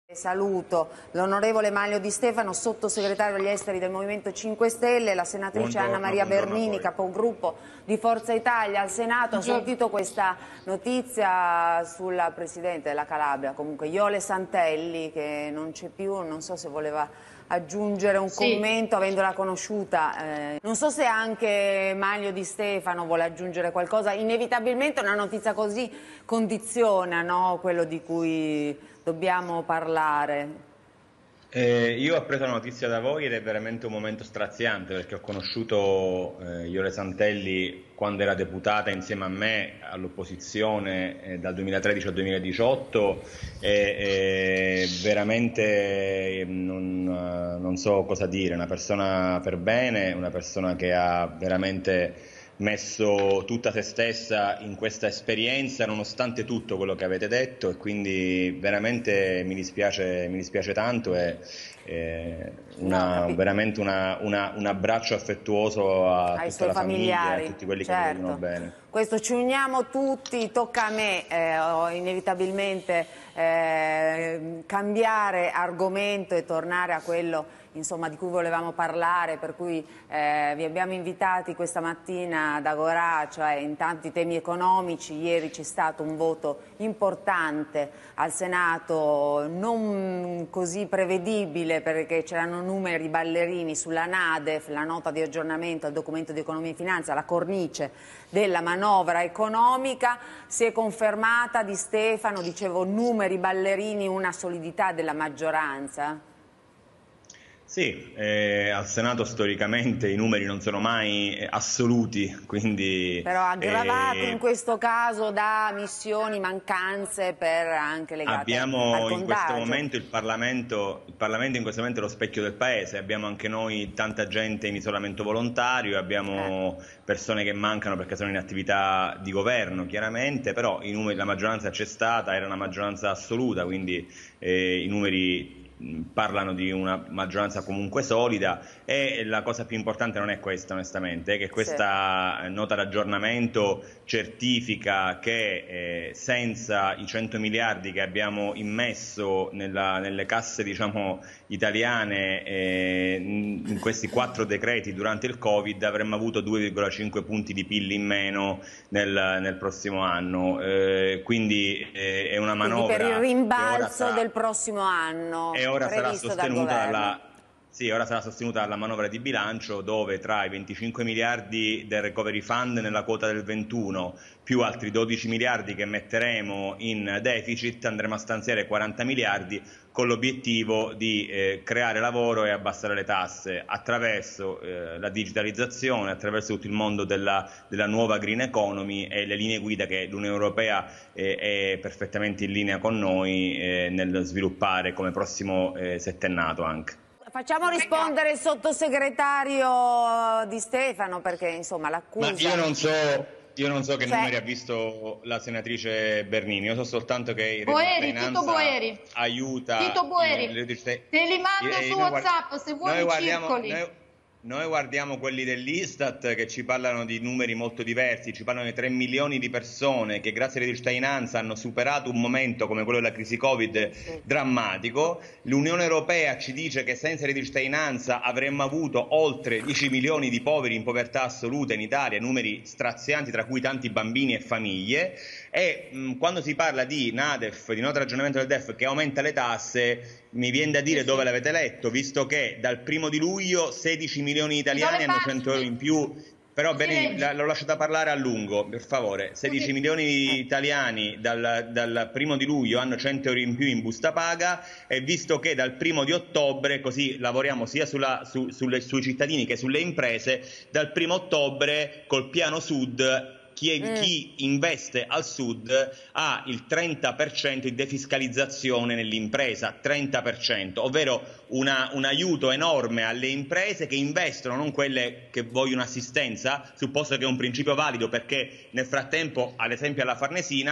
Saluto l'onorevole Manlio Di Stefano, sottosegretario agli esteri del Movimento 5 Stelle, la senatrice Anna Maria Bernini, capogruppo di Forza Italia al Senato. Ho sentito questa notizia sulla Presidente della Calabria, comunque Jole Santelli, che non c'è più, non so se voleva aggiungere un commento avendola conosciuta. Non so se anche Manlio Di Stefano vuole aggiungere qualcosa. Inevitabilmente una notizia così condiziona, no, quello di cui dobbiamo parlare. Io ho preso la notizia da voi ed è veramente un momento straziante, perché ho conosciuto Jole Santelli quando era deputata insieme a me all'opposizione dal 2013 al 2018 e veramente non so cosa dire, una persona per bene, una persona che ha veramente messo tutta se stessa in questa esperienza nonostante tutto quello che avete detto, e quindi veramente mi dispiace tanto veramente un abbraccio affettuoso a tutta la famiglia e a tutti quelli che mi vogliono bene. Questo ci uniamo tutti, tocca a me inevitabilmente cambiare argomento e tornare a quello insomma, di cui volevamo parlare, per cui vi abbiamo invitati questa mattina ad Agorà, cioè intanto i temi economici. Ieri c'è stato un voto importante al Senato, non così prevedibile perché c'erano numeri ballerini sulla NADEF, la nota di aggiornamento al documento di economia e finanza, la cornice della manovra economica. Si è confermata, Di Stefano, dicevo, numeri ballerini, una solidità della maggioranza? Sì, al Senato storicamente i numeri non sono mai assoluti, quindi... Però aggravato in questo caso da missioni, mancanze anche legate al contagio. In questo momento il Parlamento in questo momento è lo specchio del Paese, abbiamo anche noi tanta gente in isolamento volontario, abbiamo persone che mancano perché sono in attività di governo chiaramente, però i numeri, la maggioranza c'è stata, era una maggioranza assoluta, quindi i numeri parlano di una maggioranza comunque solida, e la cosa più importante non è questa onestamente, è che questa nota d'aggiornamento certifica che senza i 100 miliardi che abbiamo immesso nelle casse, diciamo, italiane in questi 4 decreti durante il Covid, avremmo avuto 2,5 punti di PIL in meno nel prossimo anno, quindi è una manovra per il rimbalzo del prossimo anno. Ora sarà sostenuta dalla manovra di bilancio, dove tra i 25 miliardi del Recovery Fund nella quota del 21 più altri 12 miliardi che metteremo in deficit andremo a stanziare 40 miliardi con l'obiettivo di creare lavoro e abbassare le tasse attraverso la digitalizzazione, attraverso tutto il mondo della nuova green economy e le linee guida che l'Unione Europea è perfettamente in linea con noi nel sviluppare come prossimo settennato anche. Facciamo rispondere il sottosegretario Di Stefano, perché insomma l'accusa... Ma io non so che numeri ha visto la senatrice Bernini, io so soltanto che Tito Boeri aiuta... Tito Boeri, te li mando su WhatsApp se vuoi circoli. Noi guardiamo quelli dell'Istat che ci parlano di numeri molto diversi, ci parlano di 3 milioni di persone che grazie alla cittadinanza hanno superato un momento come quello della crisi Covid drammatico. L'Unione Europea ci dice che senza la cittadinanza avremmo avuto oltre 10 milioni di poveri in povertà assoluta in Italia, numeri strazianti, tra cui tanti bambini e famiglie. E quando si parla di NADEF, di nota ragionamento del DEF che aumenta le tasse, mi viene da dire dove l'avete letto, visto che dal 1° di luglio 16 milioni di italiani hanno 100 euro in più. Però l'ho lasciata parlare a lungo, per favore. 16 milioni di italiani dal 1° di luglio hanno 100 euro in più in busta paga, e visto che dal 1° di ottobre, così lavoriamo sia sui cittadini che sulle imprese, dal 1° ottobre col piano Sud chi investe al Sud ha il 30% di defiscalizzazione nell'impresa, 30%, ovvero un aiuto enorme alle imprese che investono, non quelle che vogliono assistenza, supposto che è un principio valido, perché nel frattempo, ad esempio alla Farnesina,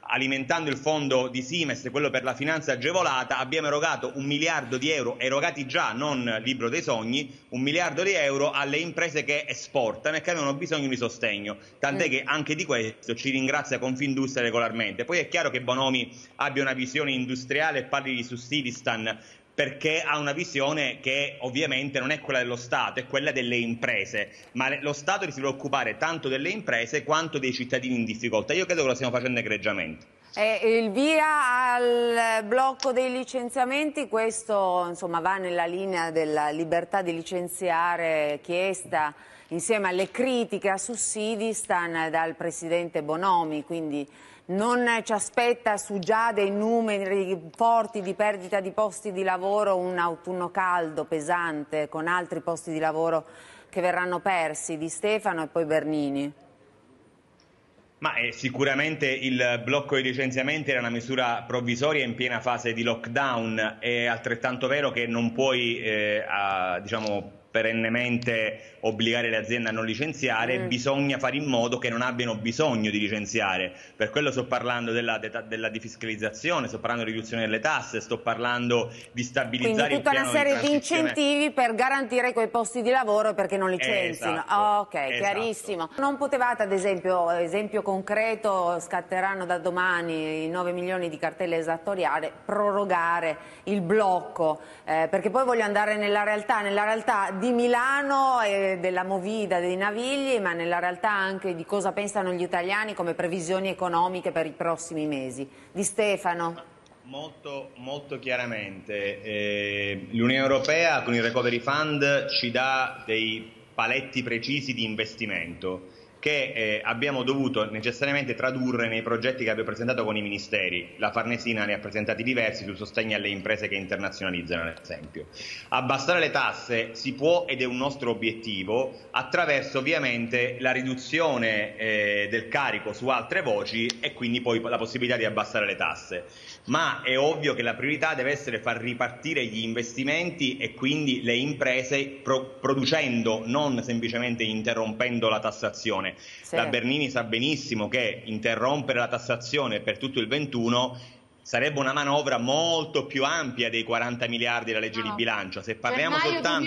alimentando il fondo di Simest, quello per la finanza agevolata, abbiamo erogato 1 miliardo di euro, erogati già, non libro dei sogni, 1 miliardo di euro alle imprese che esportano e che avevano bisogno di sostegno, tant'è che anche di questo ci ringrazia Confindustria regolarmente. Poi è chiaro che Bonomi abbia una visione industriale e parli di Sussidistan, perché ha una visione che ovviamente non è quella dello Stato, è quella delle imprese, ma lo Stato si deve occupare tanto delle imprese quanto dei cittadini in difficoltà. Io credo che lo stiamo facendo egregiamente. Il via al blocco dei licenziamenti, questo insomma va nella linea della libertà di licenziare chiesta insieme alle critiche a Sussidistan dal Presidente Bonomi, quindi non ci aspetta su già dei numeri forti di perdita di posti di lavoro un autunno caldo, pesante, con altri posti di lavoro che verranno persi, Di Stefano e poi Bernini? Ma sicuramente il blocco dei licenziamenti era una misura provvisoria in piena fase di lockdown. È altrettanto vero che non puoi diciamo, perennemente obbligare le aziende a non licenziare, bisogna fare in modo che non abbiano bisogno di licenziare. Per quello sto parlando della defiscalizzazione, sto parlando di riduzione delle tasse, sto parlando di stabilizzare il piano di transizione. Quindi tutta una serie di incentivi per garantire quei posti di lavoro perché non licenzino. Esatto, ok, chiarissimo. Non potevate, ad esempio concreto, scatteranno da domani i 9 milioni di cartelle esattoriali, prorogare il blocco, perché poi voglio andare nella realtà di Milano e della movida dei Navigli, ma nella realtà anche di cosa pensano gli italiani come previsioni economiche per i prossimi mesi. Di Stefano? Molto chiaramente. L'Unione Europea con il Recovery Fund ci dà dei paletti precisi di investimento che abbiamo dovuto necessariamente tradurre nei progetti che abbiamo presentato con i ministeri. La Farnesina ne ha presentati diversi sul sostegno alle imprese che internazionalizzano, ad esempio. Abbassare le tasse si può ed è un nostro obiettivo attraverso ovviamente la riduzione del carico su altre voci e quindi poi la possibilità di abbassare le tasse. Ma è ovvio che la priorità deve essere far ripartire gli investimenti e quindi le imprese producendo, non semplicemente interrompendo la tassazione. Sì. La Bernini sa benissimo che interrompere la tassazione per tutto il 21 sarebbe una manovra molto più ampia dei 40 miliardi della legge di bilancio. Se parliamo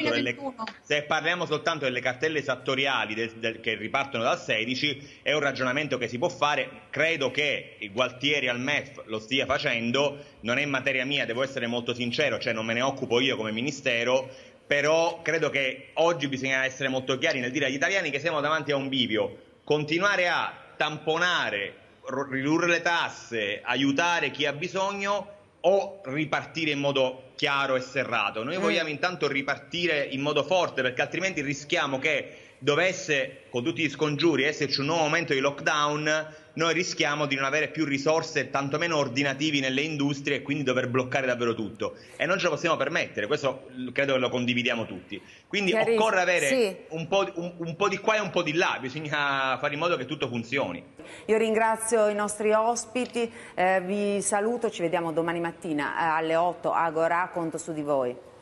soltanto delle cartelle esattoriali che ripartono dal 16, è un ragionamento che si può fare. Credo che il Gualtieri al MEF lo stia facendo, non è materia mia, devo essere molto sincero, cioè non me ne occupo io come Ministero, però credo che oggi bisogna essere molto chiari nel dire agli italiani che siamo davanti a un bivio. Continuare a tamponare, ridurre le tasse, aiutare chi ha bisogno o ripartire in modo chiaro e serrato. Noi vogliamo intanto ripartire in modo forte, perché altrimenti rischiamo che dovesse, con tutti gli scongiuri, esserci un nuovo momento di lockdown, noi rischiamo di non avere più risorse, tantomeno ordinativi nelle industrie, e quindi dover bloccare davvero tutto. E non ce lo possiamo permettere, questo credo che lo condividiamo tutti. Quindi occorre avere un po' di qua e un po' di là, bisogna fare in modo che tutto funzioni. Io ringrazio i nostri ospiti, vi saluto, ci vediamo domani mattina alle 8 a Agorà, conto su di voi.